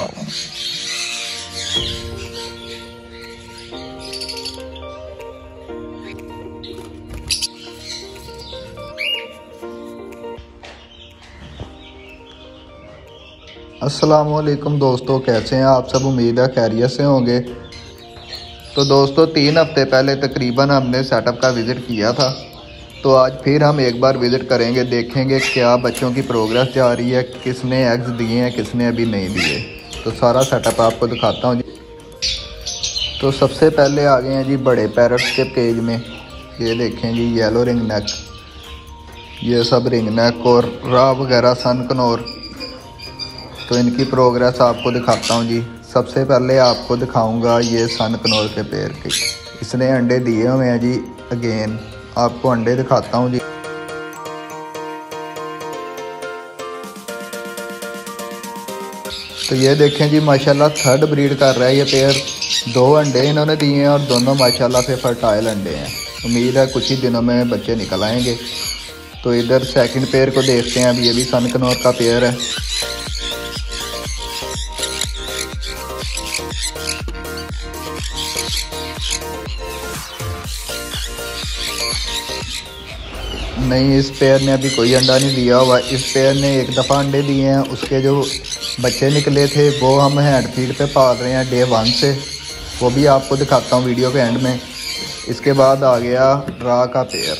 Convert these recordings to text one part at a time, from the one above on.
अस्सलामुअलैकुम दोस्तों, कैसे हैं आप सब। उम्मीद है खैरियत से होंगे। तो दोस्तों 3 हफ्ते पहले तकरीबन हमने सेटअप का विज़िट किया था, तो आज फिर हम एक बार विज़िट करेंगे, देखेंगे क्या बच्चों की प्रोग्रेस जा रही है, किसने एग्स दिए हैं, किसने अभी नहीं दिए। तो सारा सेटअप आपको दिखाता हूँ जी। तो सबसे पहले आ गए हैं जी बड़े पैरट्स के केज में। ये देखें जी, येलो रिंग नेक, ये सब रिंग नेक और रा वगैरह सन कनौर। तो इनकी प्रोग्रेस आपको दिखाता हूँ जी। सबसे पहले आपको दिखाऊंगा ये सन कनौर के पेड़ की, इसने अंडे दिए हुए हैं जी। अगेन आपको अंडे दिखाता हूँ जी। तो ये देखें जी, माशाल्लाह थर्ड ब्रीड कर रहा है ये पेड़। 2 अंडे इन्होंने दिए हैं और दोनों माशाल्लाह से फर्टाइल अंडे हैं। उम्मीद है कुछ ही दिनों में बच्चे निकल आएंगे। तो इधर सेकंड पेयर को देखते हैं। अब ये भी सन कनौर का पेयर है। नहीं, इस पेयर ने अभी कोई अंडा नहीं दिया हुआ। इस पेयर ने एक दफ़ा अंडे दिए हैं, उसके जो बच्चे निकले थे वो हम हैंड फीड पे पाल रहे हैं डे 1 से। वो भी आपको दिखाता हूँ वीडियो के एंड में। इसके बाद आ गया रा का पेयर।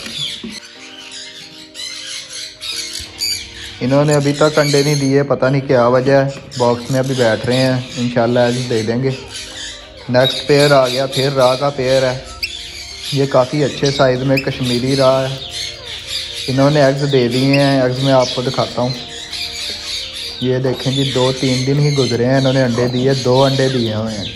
इन्होंने अभी तक अंडे नहीं दिए, पता नहीं क्या वजह है। बॉक्स में अभी बैठ रहे हैं, इंशाल्लाह आज दे देंगे। नेक्स्ट पेयर आ गया, फिर रा का पेयर है। ये काफ़ी अच्छे साइज़ में कश्मीरी रा है। इन्होंने एग्स दे दिए हैं। एग्स में आपको दिखाता हूँ। ये देखें जी, 2-3 दिन ही गुजरे हैं, इन्होंने अंडे दिए। 2 अंडे दिए हुए हैं।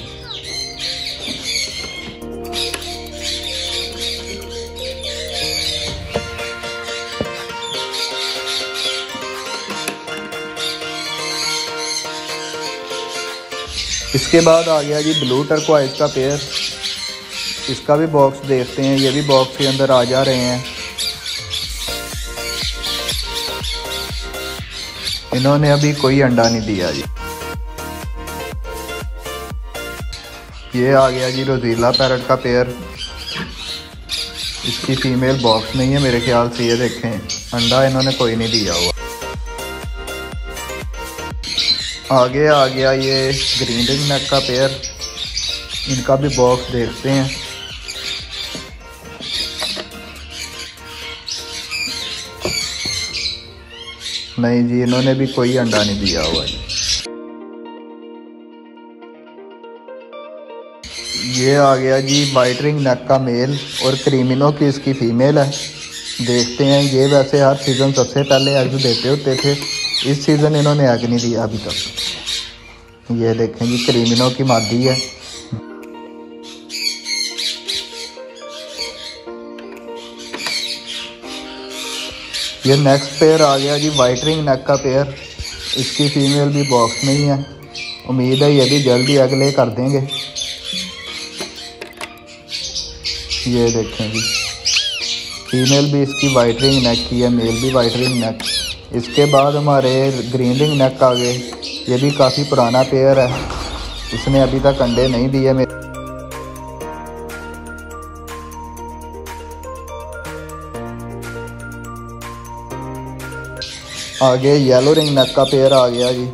इसके बाद आ गया जी ब्लू टर्कोइज का पेयर। इसका भी बॉक्स देखते हैं। ये भी बॉक्स के अंदर आ जा रहे हैं। इन्होंने अभी कोई अंडा नहीं दिया जी। ये आ गया जी रोजीला पैरट का पेयर। इसकी फीमेल बॉक्स में ही है मेरे ख्याल से। ये देखें, अंडा इन्होंने कोई नहीं दिया हुआ। आगे आ गया ये ग्रीन रिंग नेक का पेयर। इनका भी बॉक्स देखते हैं। नहीं जी, इन्होंने भी कोई अंडा नहीं दिया हुआ जी। ये आ गया जी वाइट रिंग नेक का मेल और क्रीमिनो की इसकी फीमेल है। देखते हैं। ये वैसे हर सीज़न सबसे पहले एग्स देते होते थे। इस सीज़न इन्होंने एग नहीं दिया अभी तक। ये देखें जी, क्रीमिनो की मादी है। ये नेक्स्ट पेयर आ गया जी वाइट रिंग नेक का पेयर। इसकी फीमेल भी बॉक्स में ही है। उम्मीद है ये भी जल्दी एग ले कर देंगे। ये देखें जी, फीमेल भी इसकी वाइट रिंग नेक की है, मेल भी वाइट रिंग नेक। इसके बाद हमारे ग्रीन रिंग नेक आ गए। ये भी काफ़ी पुराना पेयर है। इसने अभी तक अंडे नहीं दिए मेरे। आगे येलो रिंग नेक का पेयर आ गया जी।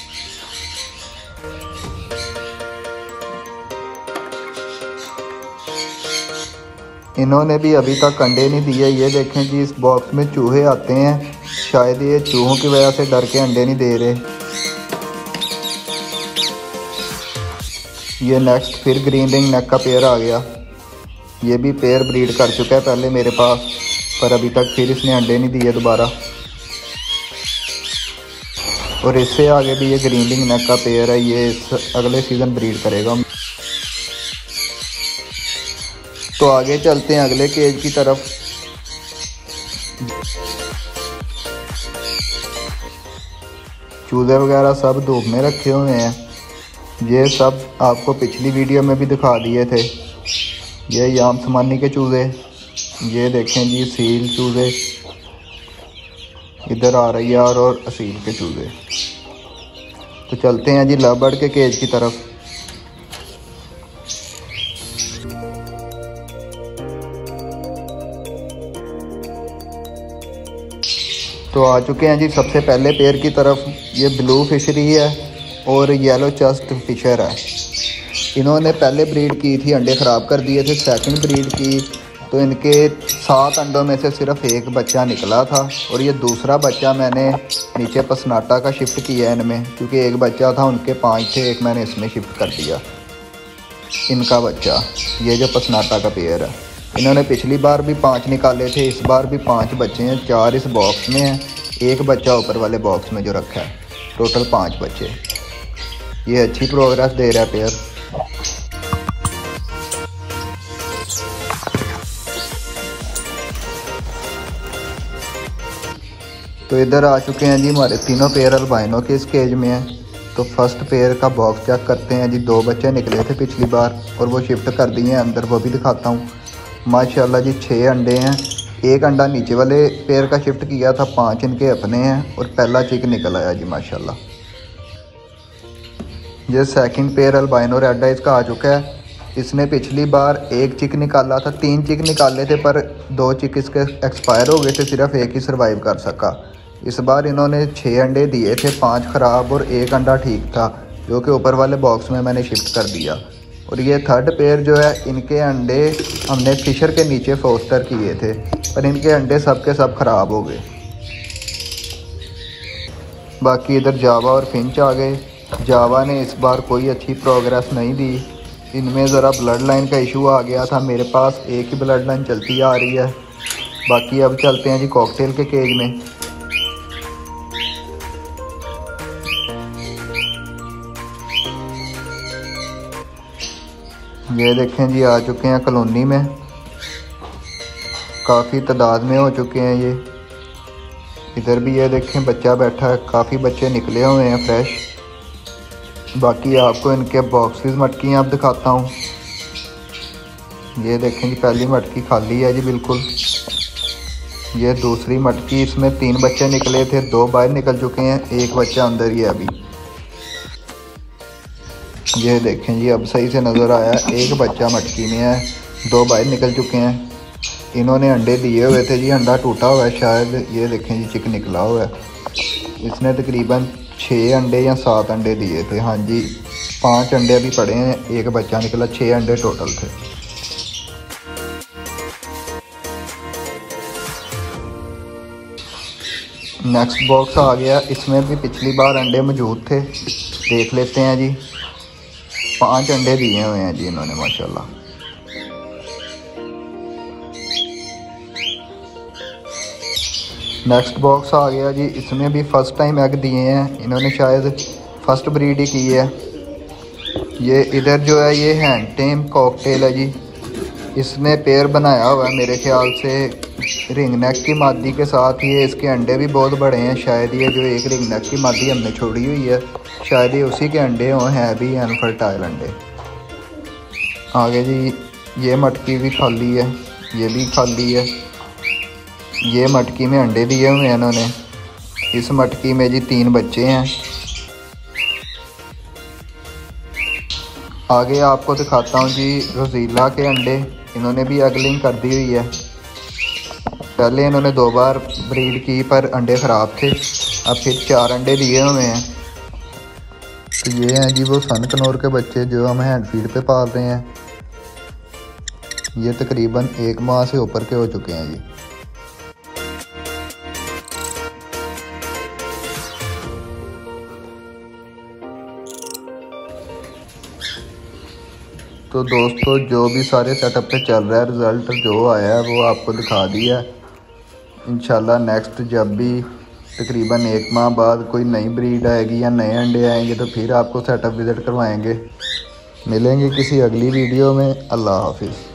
इन्होंने भी अभी तक अंडे नहीं दिए। ये देखें जी, इस बॉक्स में चूहे आते हैं। शायद ये चूहों की वजह से डर के अंडे नहीं दे रहे। ये नेक्स्ट फिर ग्रीन रिंग नेक का पेयर आ गया। ये भी पेयर ब्रीड कर चुका है पहले मेरे पास, पर अभी तक फिर इसने अंडे नहीं दिए दोबारा। और इससे आगे भी ये ग्रीन रिंग नेक का पेयर है। ये अगले सीज़न ब्रीड करेगा। तो आगे चलते हैं अगले केज की तरफ। चूजे वगैरह सब धूप में रखे हुए हैं। ये सब आपको पिछली वीडियो में भी दिखा दिए थे। ये याम समानी के चूजे। ये देखें जी, सील चूजे इधर आ रही है और असील के चूजे। तो चलते हैं जी लव बर्ड के केज की तरफ। तो आ चुके हैं जी सबसे पहले पेयर की तरफ। ये ब्लू फिशरी है और येलो चस्ट फिशर है। इन्होंने पहले ब्रीड की थी, अंडे ख़राब कर दिए थे। सेकंड ब्रीड की तो इनके 7 अंडों में से सिर्फ 1 बच्चा निकला था और ये दूसरा बच्चा मैंने नीचे पसनाटा का शिफ्ट किया इनमें, क्योंकि 1 बच्चा था, उनके 5 थे, एक मैंने इसमें शिफ्ट कर दिया। इनका बच्चा ये जो पसनाटा का पेयर है, इन्होंने पिछली बार भी 5 निकाले थे, इस बार भी 5 बच्चे हैं। 4 इस बॉक्स में हैं, 1 बच्चा ऊपर वाले बॉक्स में जो रखा है, टोटल 5 बच्चे। ये अच्छी प्रोग्रेस दे रहा है पेयर। तो इधर आ चुके हैं जी हमारे तीनों पेयर अल्बाइनो के इस केज में हैं। तो फर्स्ट पेयर का बॉक्स चेक करते हैं जी। 2 बच्चे निकले थे पिछली बार और वो शिफ्ट कर दिए हैं अंदर, वो भी दिखाता हूँ। माशाल्लाह जी 6 अंडे हैं। 1 अंडा नीचे वाले पेयर का शिफ्ट किया था, 5 इनके अपने हैं और पहला चिक निकल आया जी माशाल्लाह। ये second pair albino red eyes का आ चुका है। इसने पिछली बार 1 चिक निकाला था, 3 चिक निकाले थे पर 2 चिक इसके एक्सपायर हो गए थे, सिर्फ 1 ही सर्वाइव कर सका। इस बार इन्होंने 6 अंडे दिए थे, 5 ख़राब और 1 अंडा ठीक था, जो कि ऊपर वाले बॉक्स में मैंने शिफ्ट कर दिया। और ये थर्ड पेयर जो है, इनके अंडे हमने फिशर के नीचे फोस्टर किए थे, पर इनके अंडे सब के सब ख़राब हो गए। बाकी इधर जावा और फिंच आ गए। जावा ने इस बार कोई अच्छी प्रोग्रेस नहीं दी। इनमें ज़रा ब्लड लाइन का इशू आ गया था, मेरे पास एक ही ब्लड लाइन चलती आ रही है। बाकी अब चलते हैं जी कॉकटेल के केज में। ये देखें जी आ चुके हैं कॉलोनी में, काफ़ी तादाद में हो चुके हैं ये। इधर भी ये देखें बच्चा बैठा है, काफ़ी बच्चे निकले हुए हैं फ्रेश। बाकी आपको इनके बॉक्सेस मटकियाँ अब दिखाता हूँ। ये देखें जी पहली मटकी खाली है जी बिल्कुल। ये दूसरी मटकी, इसमें 3 बच्चे निकले थे, 2 बाहर निकल चुके हैं, 1 बच्चा अंदर ही है अभी। ये देखें जी अब सही से नज़र आया, 1 बच्चा मटकी में है, 2 बाहर निकल चुके हैं। इन्होंने अंडे दिए हुए थे जी, अंडा टूटा हुआ है शायद। ये देखें जी चिक निकला हुआ है। इसने तकरीबन 6 अंडे या 7 अंडे दिए थे। हाँ जी 5 अंडे अभी पड़े हैं, 1 बच्चा निकला, 6 अंडे टोटल थे। नेक्स्ट बॉक्स आ गया, इसमें भी पिछली बार अंडे मौजूद थे, देख लेते हैं जी। 5 अंडे दिए हुए हैं जी इन्होंने माशाल्लाह। नेक्स्ट बॉक्स आ गया जी, इसमें भी फर्स्ट टाइम एग दिए हैं इन्होंने, शायद फर्स्ट ब्रीड ही की है। ये इधर जो है ये हैंड टेम कॉकटेल है जी। इसने पेयर बनाया हुआ है मेरे ख्याल से रिंग नेक की मादी के साथ। ये इसके अंडे भी बहुत बड़े हैं, शायद ये जो एक रिंग नेक की मादी हमने छोड़ी हुई है, शायद ये उसी के अंडे हों, हैं भी अनफर्टाइल अंडे। आगे जी ये मटकी भी खाली है, ये भी खाली है। ये मटकी में अंडे दिए हुए हैं इन्होंने। इस मटकी में जी 3 बच्चे हैं। आगे आपको दिखाता हूँ जी रोजीला के अंडे, इन्होंने भी एगलिंग कर दी हुई है। पहले इन्होंने 2 बार ब्रीड की पर अंडे ख़राब थे, अब फिर 4 अंडे दिए हुए हैं। तो ये हैं जी वो सन कनौर के बच्चे जो हम हैंड फीड पे पाल रहे हैं। ये तकरीबन 1 माह से ऊपर के हो चुके हैं जी। तो दोस्तों जो भी सारे सेटअप पे चल रहा है, रिज़ल्ट जो आया है वो आपको दिखा दिया है। इंशाल्लाह नेक्स्ट जब भी तकरीबन 1 माह बाद कोई नई ब्रीड आएगी या नए अंडे आएंगे तो फिर आपको सेटअप विज़िट करवाएंगे। मिलेंगे किसी अगली वीडियो में। अल्लाह हाफिज़।